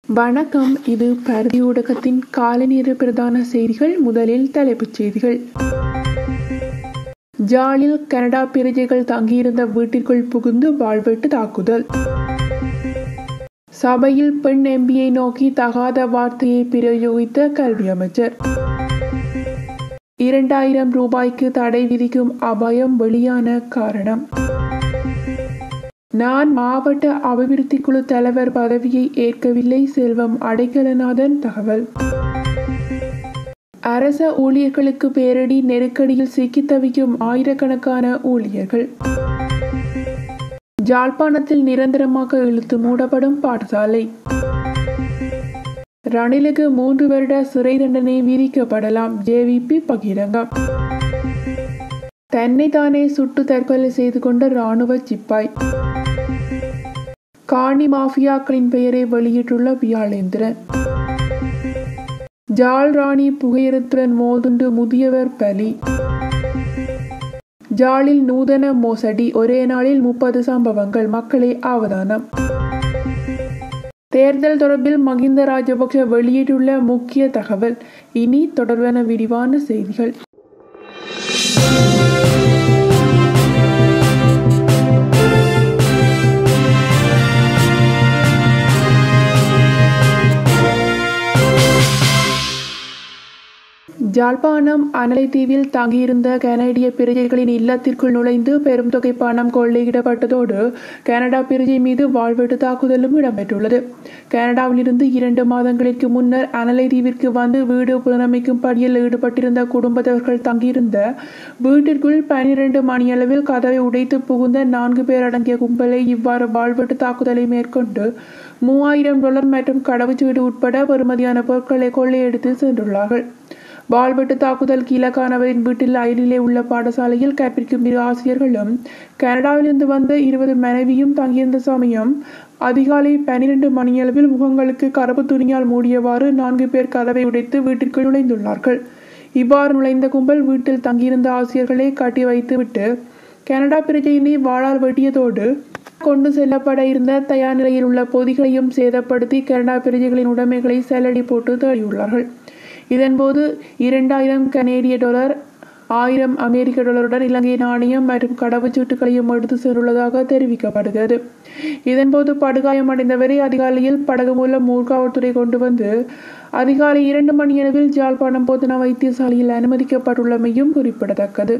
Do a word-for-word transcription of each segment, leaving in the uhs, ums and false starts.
வணக்கம். இது பரதி ஊடகத்தின் காலை நேர பிரதான செய்திகள். முதலில் தலைப்புச் செய்திகள். ஜாலில் கனடா பிரஜைகள் தங்கியிருந்த வீட்டிற்குள் புகுந்து வாழ்வெட்டு தாக்குதல். சபையில் பெண் எம்பியை நோக்கி தகாத வார்த்தையை பிரயோகித்த கல்வி அமைச்சர். இரண்டாயிரம் ரூபாய்க்கு தடை விதிக்கும் அபாயம் வெளியான காரணம். நான் மாவட்ட அபிவிருத்தி குழு தலைவர் பதவியை ஏற்கவில்லை. செல்வம் அடைக்கலநாதன் தகவல். அரச ஊழியர்களுக்கு பேரிடி. நெருக்கடியில் சிக்கி தவிக்கும் ஆயிரக்கணக்கான ஊழியர்கள். ஜாழ்ப்பாணத்தில் நிரந்தரமாக இழுத்து மூடப்படும் பாடசாலை. ரணிலுக்கு மூன்று வருட சிறை தண்டனை விதிக்கப்படலாம். ஜேவிபி பகிரங்கம். தன்னை தானே சுட்டு தற்கொலை செய்து கொண்ட இராணுவ சிப்பாய். காணி மாஃபியாக்களின் பெயரை வெளியிட்டுள்ள வியாழேந்திரன். ஜாழ் ராணி புகையிரத்துடன் மோதுண்டு முதியவர் பலி. ஜாழில் நூதன மோசடி. ஒரே நாளில் முப்பது சம்பவங்கள். மக்களே அவதானம். தேர்தல் தொடர்பில் மகிந்த ராஜபக்ஷ வெளியிட்டுள்ள முக்கிய தகவல். இனி தொடர்பான விரிவான செய்திகள். ஜாழ்ப்பாணம் அனலைத்தீவில் தங்கியிருந்த கனடிய பிரஜைகளின் இல்லத்திற்குள் நுழைந்து பெரும் தொகை பணம் கொள்ளையிடப்பட்டதோடு கனடா பிரஜை மீது வாழ்வெட்டு தாக்குதலும் இடம்பெற்றுள்ளது. கனடாவிலிருந்து இரண்டு மாதங்களுக்கு முன்னர் அனலைத்தீவிற்கு வந்து வீடு புனரமைக்கும் பணியில் ஈடுபட்டிருந்த குடும்பத்தவர்கள் தங்கியிருந்த வீட்டிற்குள் பனிரெண்டு மணியளவில் கதவை உடைத்து புகுந்த நான்கு பேர் அடங்கிய கும்பலை இவ்வாறு வாழ்வெட்டு தாக்குதலை மேற்கொண்டு மூவாயிரம் டாலர் மற்றும் கடவுச்சீடு உட்பட பெறுமதியான பொருட்களை கொள்ளையடித்து சென்றுள்ளார்கள். வாழ்வெட்டு தாக்குதல் இலக்கானவரின் வீட்டில் அயலிலே உள்ள பாடசாலையில் கற்பிக்கும் இரு ஆசிரியர்களும் கனடாவிலிருந்து வந்த இருபது மனைவியும் தங்கியிருந்த சமயம் அதிகாலை பனிரெண்டு மணியளவில் முகங்களுக்கு கருப்பு துணியால் மூடியவாறு நான்கு பேர் கதவை உடைத்து வீட்டிற்குள் நுழைந்துள்ளார்கள். இவ்வாறு நுழைந்த கும்பல் வீட்டில் தங்கியிருந்த ஆசிரியர்களை கட்டி வைத்துவிட்டு கனடா பிரஜையினை வாளால் வெட்டியதோடு கொண்டு செல்லப்பட இருந்த தயார் நிலையில் உள்ள பொதிகளையும் சேதப்படுத்தி கனடா பிரஜைகளின் உடைமைகளை செல்லடி போட்டு தேடியுள்ளார்கள். இதன்போது இரண்டாயிரம் கனேடிய டாலர், ஆயிரம் அமெரிக்க டாலருடன் இலங்கை நாணயம் மற்றும் கடவுச்சீட்டுகளையும் எடுத்து சென்றுள்ளதாக தெரிவிக்கப்படுகிறது. இதன்போது படுகாயமடைந்தவரை அதிகாலையில் படகு மூலம் ஊர்காவல்துறை கொண்டு வந்து அதிகாலை இரண்டு மணியளவில் ஜாழ்ப்பாணம் போதனா வைத்தியசாலையில் அனுமதிக்கப்பட்டுள்ளமையும் குறிப்பிடத்தக்கது.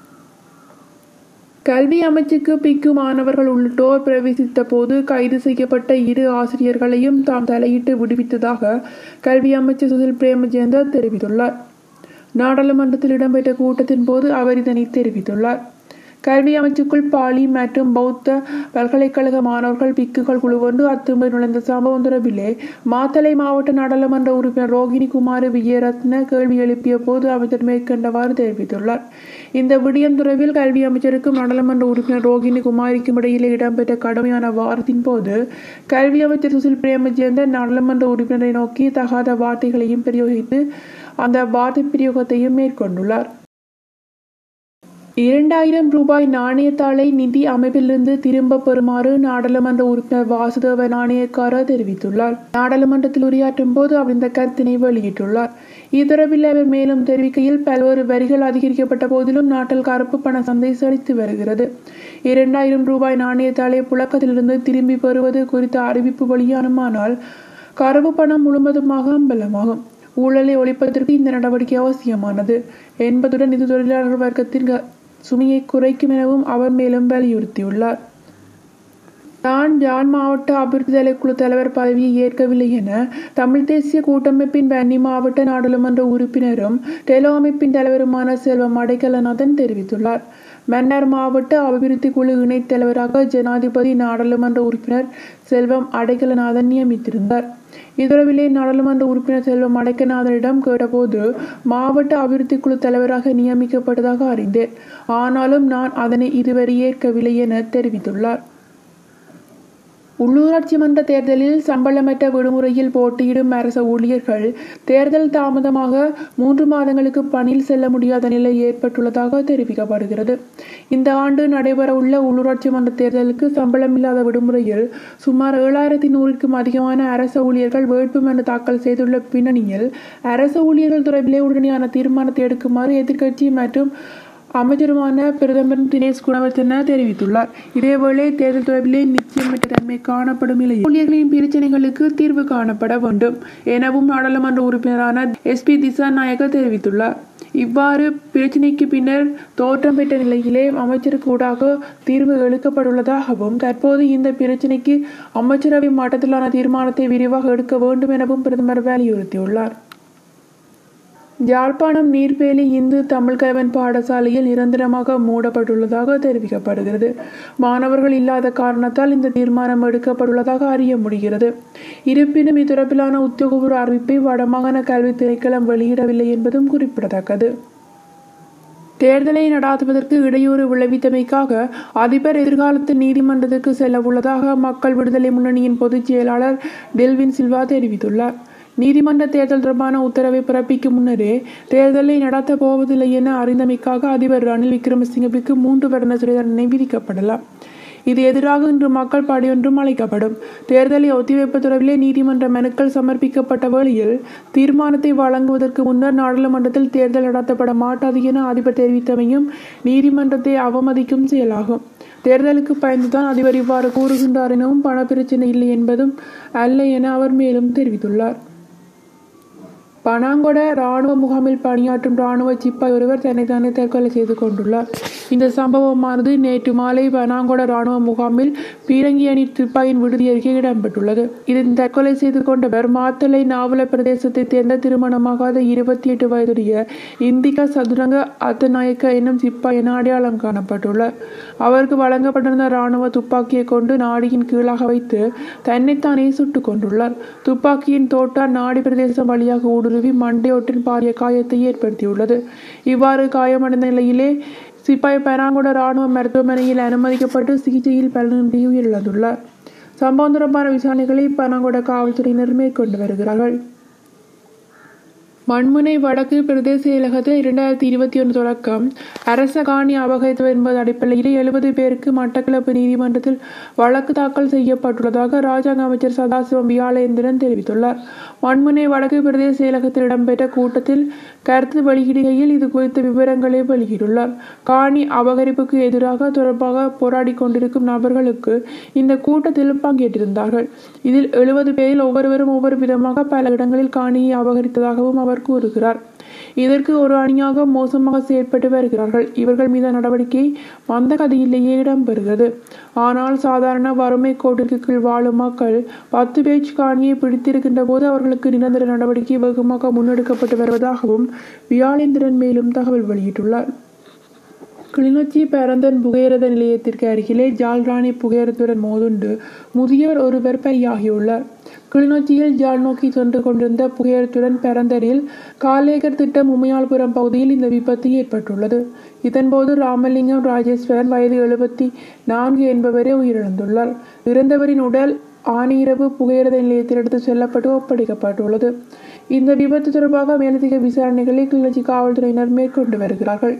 கல்வி அமைச்சுக்கு பிக்கு மாணவர்கள் உள்ளிட்டோர் பிரவேசித்த போது கைது செய்யப்பட்ட இரு ஆசிரியர்களையும் தாம் தலையிட்டு விடுவித்ததாக கல்வி அமைச்சர் சுசில் பிரேமஜயந்த தெரிவித்துள்ளார். நாடாளுமன்றத்தில் இடம்பெற்ற கூட்டத்தின் போது அவர் இதனை தெரிவித்துள்ளார். கல்வி அமைச்சுக்குள் பாலி மற்றும் பௌத்த பல்கலைக்கழக மாணவர்கள் பிக்குகள் குழுவொன்று அத்துமீறி நுழைந்த சம்பவம் தொடர்பிலே மாத்தளை மாவட்ட நாடாளுமன்ற உறுப்பினர் ரோகிணி குமார் விஜயரத்ன கேள்வி எழுப்பிய போது அமைச்சர் மேற்கண்டவாறு தெரிவித்துள்ளார். இந்த விடயம் தொடர்பில் கல்வி அமைச்சருக்கும் நாடாளுமன்ற உறுப்பினர் ரோகிணி குமாரிக்கும் இடையிலே இடம்பெற்ற கடுமையான வாரத்தின் போது கல்வி அமைச்சர் சுசில் பிரேமஜயந்த நாடாளுமன்ற உறுப்பினரை நோக்கி தகாத வார்த்தைகளையும் பிரயோகித்து அந்த வார்த்தை பிரயோகத்தையும் மேற்கொண்டுள்ளார். இரண்டாயிரம் ரூபாய் நாணயத்தாளை நிதி அமைப்பிலிருந்து திரும்ப பெறுமாறு நாடாளுமன்ற உறுப்பினர் வாசுதேவ நாணயக்கார தெரிவித்துள்ளார். நாடாளுமன்றத்தில் உரையாற்றும் போது அவர் இந்த கருத்தினை வெளியிட்டுள்ளார். இத்தொடர்பில் அவர் மேலும் தெரிவிக்கையில் பல்வேறு வரிகள் அதிகரிக்கப்பட்ட போதிலும் நாட்டில் கருப்பு பண சந்தை செழித்து வருகிறது. இரண்டாயிரம் ரூபாய் நாணயத்தாளை புழக்கத்திலிருந்து திரும்பி பெறுவது குறித்த அறிவிப்பு வெளியானுமானால் கருப்பு பணம் முழுவதுமாக அம்பலமாகும். ஊழலை ஒழிப்பதற்கு இந்த நடவடிக்கை அவசியமானது என்பதுடன் இது தொழிலாளர் வர்க்கத்தின் சுமையை குறைக்கும் எனவும் அவர் மேலும் வலியுறுத்தியுள்ளார். தான் ஜாழ் மாவட்ட அபிவிருத்தி குழு தலைவர் பதவியை ஏற்கவில்லை என தமிழ் தேசிய கூட்டமைப்பின் வன்னி மாவட்ட நாடாளுமன்ற உறுப்பினரும் டெலோ அமைப்பின் தலைவருமான செல்வம் அடைக்கலநாதன் தெரிவித்துள்ளார். மன்னார் மாவட்ட அபிவிருத்தி குழு இணைத் தலைவராக ஜனாதிபதி நாடாளுமன்ற உறுப்பினர் செல்வம் அடைக்கலநாதன் நியமித்திருந்தார். இதொடர்பிலே நாடாளுமன்ற உறுப்பினர் செல்வம் அடைக்கலநாதனிடம் கேட்டபோது மாவட்ட அபிவிருத்தி குழு தலைவராக நியமிக்கப்பட்டதாக அறிந்தேன், ஆனாலும் நான் அதனை இதுவரை ஏற்கவில்லை என தெரிவித்துள்ளார். உள்ளூராட்சி மன்ற தேர்தலில் சம்பளமற்ற விடுமுறையில் போட்டியிடும் அரச ஊழியர்கள் தேர்தல் தாமதமாக மூன்று மாதங்களுக்கு பணியில் செல்ல முடியாத நிலை ஏற்பட்டுள்ளதாக தெரிவிக்கப்படுகிறது. இந்த ஆண்டு நடைபெறவுள்ள உள்ளூராட்சி மன்ற தேர்தலுக்கு சம்பளமில்லாத விடுமுறையில் சுமார் ஏழாயிரத்தி நூறுக்கும் அதிகமான அரச ஊழியர்கள் வேட்புமனு தாக்கல் செய்துள்ள பின்னணியில் அரச ஊழியர்கள் தொடர்பிலே உடனடியான தீர்மானத்தை எடுக்குமாறு எதிர்க்கட்சி மற்றும் அமைச்சருமான பிரதமர் தினேஷ் குணவர்தன தெரிவித்துள்ளார். இதேவேளை தேர்தல் தொடர்பிலே நிச்சயமற்ற தன்மை காணப்படும் நிலையில் ஊழியர்களின் பிரச்சினைகளுக்கு தீர்வு காணப்பட வேண்டும் எனவும் நாடாளுமன்ற உறுப்பினரான எஸ் பி திசாநாயக்க தெரிவித்துள்ளார். இவ்வாறு பிரச்சினைக்கு பின்னர் தோற்றம் பெற்ற நிலையிலே அமைச்சருக்கு ஊடாக தீர்வு எடுக்கப்பட்டுள்ளதாகவும் தற்போது இந்த பிரச்சினைக்கு அமைச்சரவை மட்டத்திலான தீர்மானத்தை விரிவாக எடுக்க வேண்டும் எனவும் பிரதமர் வலியுறுத்தியுள்ளார். யாழ்ப்பாணம் நீர்வேலி இந்து தமிழ் கலவன் பாடசாலையில் நிரந்தரமாக மூடப்பட்டுள்ளதாக தெரிவிக்கப்படுகிறது. மாணவர்கள் இல்லாத காரணத்தால் இந்த தீர்மானம் எடுக்கப்பட்டுள்ளதாக அறிய முடிகிறது. இருப்பினும் இத்தொடர்பிலான உத்தியோகபூர்வ அறிவிப்பை வடமாகாண கல்வி திணைக்களம் வெளியிடவில்லை என்பதும் குறிப்பிடத்தக்கது. தேர்தலை நடாத்துவதற்கு இடையூறு விளைவித்தமைக்காக அதிபர் எதிர்காலத்தில் நீதிமன்றத்திற்கு செல்ல உள்ளதாக மக்கள் விடுதலை முன்னணியின் பொதுச் செயலாளர் டெல்வின் சில்வா தெரிவித்துள்ளார். நீதிமன்ற தேர்தல் தொடர்பான உத்தரவை பிறப்பிக்கும் முன்னரே தேர்தலை நடத்தப் போவதில்லை என அறிந்தமைக்காக அதிபர் ரணில் விக்ரமசிங்கவிற்கு மூன்று வருட சிறை தண்டனை விதிக்கப்படலாம். இது எதிராக இன்று மக்கள் படையொன்றும் அழைக்கப்படும். தேர்தலை ஒத்திவைப்பு தொடர்பிலே நீதிமன்ற மனுக்கள் சமர்ப்பிக்கப்பட்ட வேளையில் தீர்மானத்தை வழங்குவதற்கு முன்னர் நாடாளுமன்றத்தில் தேர்தல் நடத்தப்பட மாட்டாது என அதிபர் தெரிவித்தமையும் நீதிமன்றத்தை அவமதிக்கும் செயலாகும். தேர்தலுக்கு பயந்துதான் அதிபர் இவ்வாறு கூறுகின்றார் எனவும் பண பிரச்சினை இல்லை என்பதும் அல்ல என அவர் மேலும் தெரிவித்துள்ளார். பனாங்கொட இராணுவ முகாமில் பணியாற்றும் இராணுவ சிப்பாய் ஒருவர் தன்னைத்தானே தற்கொலை செய்து கொண்டுள்ளார். இந்த சம்பவமானது நேற்று மாலை பனாங்கொட இராணுவ முகாமில் பீரங்கி அணி சிப்பாயின் விடுதி அருகே இடம்பெற்றுள்ளது. இதில் தற்கொலை செய்து கொண்டவர் மாத்தளை நாவல பிரதேசத்தைச் சேர்ந்த திருமணமாகாத இருபத்தி எட்டு வயதுடைய இந்திகா சதுரங்க அத்தநாயக்க என்னும் சிப்பாய் என அடையாளம் காணப்பட்டுள்ளார். அவருக்கு வழங்கப்பட்டிருந்த இராணுவ துப்பாக்கியை கொண்டு நாடியின் கீழாக வைத்து தன்னைத்தானே சுட்டுக் கொண்டுள்ளார். துப்பாக்கியின் தோட்டான் நாடி பிரதேசம் வழியாக ஊடுருவி மண்டையோட்டின் பாரிய காயத்தை ஏற்படுத்தியுள்ளது. இவ்வாறு காயமடைந்த நிலையிலே சிப்பாய் பனாங்கொட இராணுவ மருத்துவமனையில் அனுமதிக்கப்பட்டு சிகிச்சையில் பலனின்றி உயிரிழந்துள்ளார். சம்பவம் தொடர்பான விசாரணைகளை பனாங்கொட காவல்துறையினர் மேற்கொண்டு வருகிறார்கள். மண்முனை வடக்கு பிரதேச செயலகத்தில் இரண்டாயிரத்தி இருபத்தி ஒன்று தொடக்கம் அரச காணி அபகரித்தவர் என்பது அடிப்படையில் எழுபது பேருக்கு மட்டக்களப்பு நீதிமன்றத்தில் வழக்கு தாக்கல் செய்யப்பட்டுள்ளதாக ராஜாங்க அமைச்சர் சதாசிவம் வியாழேந்திரன் தெரிவித்துள்ளார். மண்முனை வடக்கு பிரதேச செயலகத்தில் இடம்பெற்ற கூட்டத்தில் கருத்து வெளியிடுகையில் இது குறித்த விவரங்களை வெளியிட்டுள்ளார். காணி அபகரிப்புக்கு எதிராக தொடர்பாக போராடி கொண்டிருக்கும் நபர்களுக்கு இந்த கூட்டத்தில் பங்கேற்றிருந்தார்கள். இதில் எழுபது பேரில் ஒவ்வொருவரும் ஒவ்வொரு விதமாக பல இடங்களில் காணியை அபகரித்ததாகவும் அவர் கூறுகிறார். இதற்கு ஒரு அணியாக மோசமாக செயற்பட்டு வருகிறார்கள். இவர்கள் மீது நடவடிக்கை மந்த கதியிலேயே இடம்பெறுகிறது. ஆனால் சாதாரண வறுமை கோட்டிற்கு கீழ் வாழும் மக்கள் பத்து பேச்சு காணியை பிடித்திருக்கின்ற போது அவர்களுக்கு நிரந்தர நடவடிக்கை வேகமாக முன்னெடுக்கப்பட்டு வருவதாகவும் வியாழேந்திரன் மேலும் தகவல் வெளியிட்டுள்ளார். கிளிநொச்சி பரந்தன் புகையிரத நிலையத்திற்கு அருகிலே ஜால்ராணி புகையிரத்துடன் மோதுண்டு முதியவர் ஒருவர் பலியாகியுள்ளார். கிளிநொச்சியில் ஜால் நோக்கி சென்று கொண்டிருந்த புகையிரத்துடன் பரந்தனில் காலேகர் திட்டம் உமையாள்புரம் பகுதியில் இந்த விபத்து ஏற்பட்டுள்ளது. இதன்போது ராமலிங்கம் ராஜேஸ்வரன் வயது எழுபத்தி நான்கு என்பவரே உயிரிழந்துள்ளார். இறந்தவரின் உடல் ஆனிரவு புகையிரத நிலையத்தில் எடுத்து செல்லப்பட்டு ஒப்படைக்கப்பட்டுள்ளது. இந்த விபத்து தொடர்பாக மேலதிக விசாரணைகளை கிளிநொச்சி காவல்துறையினர் மேற்கொண்டு வருகிறார்கள்.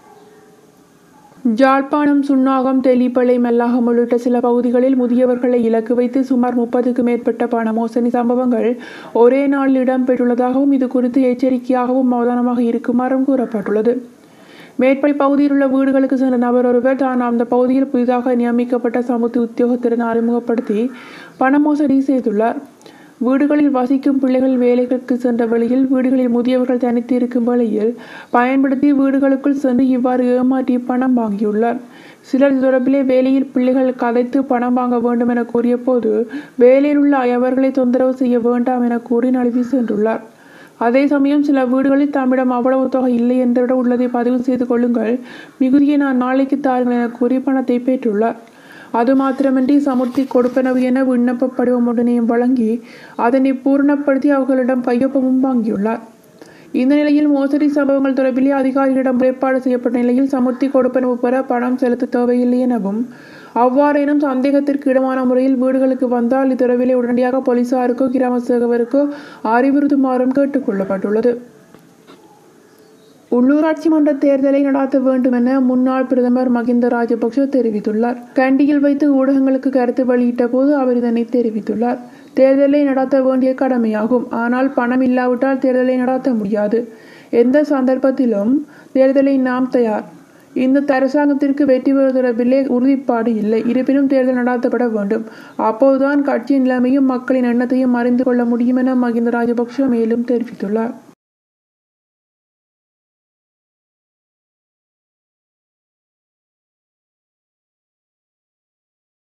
ஜாழ்ப்பாணம் சுன்னாகம் தெல்லிப்பளை மெல்லாகம் உள்ளிட்ட சில பகுதிகளில் முதியவர்களை இலக்கு வைத்து சுமார் முப்பதுக்கும் மேற்பட்ட பண மோசடி சம்பவங்கள் ஒரே நாளில் இடம்பெற்றுள்ளதாகவும் இது குறித்து எச்சரிக்கையாகவும் அவதானமாக இருக்குமாறும் கூறப்பட்டுள்ளது. மேற்படி பகுதியில் உள்ள வீடுகளுக்கு சென்ற நபர் ஒருவர் தான் அந்த பகுதியில் புதிதாக நியமிக்கப்பட்ட சமுத்தி உத்தியோகத்திறனை அறிமுகப்படுத்தி பண மோசடி செய்துள்ளார். வீடுகளில் வசிக்கும் பிள்ளைகள் வேலைகளுக்கு சென்ற வழியில் வீடுகளில் முதியவர்கள் தனித்து இருக்கும் வேளையில் பயன்படுத்தி வீடுகளுக்குள் சென்று இவ்வாறு ஏமாற்றி பணம் வாங்கியுள்ளார். சிலர் தொடர்பிலே வேலையில் பிள்ளைகள் கதைத்து பணம் வாங்க வேண்டும் என கூறிய போது வேலையில் உள்ள அவர்களை தொந்தரவு செய்ய வேண்டாம் என கூறி நழுவி சென்றுள்ளார். அதே சமயம் சில வீடுகளில் தம்மிடம் அவ்வளவு தொகை இல்லை என்றவிட உள்ளதை பதிவு செய்து கொள்ளுங்கள், மிகுதியை நான் நாளைக்கு தாருங்கள் என கூறி பணத்தை பெற்றுள்ளார். அது மாத்திரமின்றி சமுர்த்தி கொடுப்பனவு என விண்ணப்ப படிவம் உடனேயும் வழங்கி அதனை பூரணப்படுத்தி அவர்களிடம் கையொப்பமும் வாங்கியுள்ளார். இந்த நிலையில் மோசடி சம்பவங்கள் தொடர்பிலே அதிகாரிகளிடம் முறைப்பாடு செய்யப்பட்ட நிலையில் சமுர்த்தி கொடுப்பனவு பெற பணம் செலுத்த தேவையில்லை எனவும் அவ்வாறேனும் சந்தேகத்திற்கு இடமான முறையில் வீடுகளுக்கு வந்தால் இத்தொடர்பிலே உடனடியாக போலீசாருக்கோ கிராம சேவகருக்கோ அறிவுறுத்துமாறும் கேட்டுக் கொள்ளப்பட்டுள்ளது. உள்ளூராட்சி மன்ற தேர்தலை நடாத்த வேண்டும் என முன்னாள் பிரதமர் மகிந்த ராஜபக்ஷ தெரிவித்துள்ளார். கண்டியில் வைத்து ஊடகங்களுக்கு கருத்து வெளியிட்ட போது அவர் இதனை தெரிவித்துள்ளார். தேர்தலை நடாத்த வேண்டிய கடமையாகும். ஆனால் பணம் இல்லாவிட்டால் தேர்தலை நடாத்த முடியாது. எந்த சந்தர்ப்பத்திலும் தேர்தலை நாம் தயார். இந்த அரசாங்கத்திற்கு வெற்றி பெறுவது தொடர்பிலே உறுதிப்பாடு இல்லை. இருப்பினும் தேர்தல் நடாத்தப்பட வேண்டும். அப்போதுதான் கட்சியின் நிலைமையும் மக்களின் எண்ணத்தையும் அறிந்து கொள்ள முடியும் என மகிந்த ராஜபக்ஷ மேலும் தெரிவித்துள்ளார்.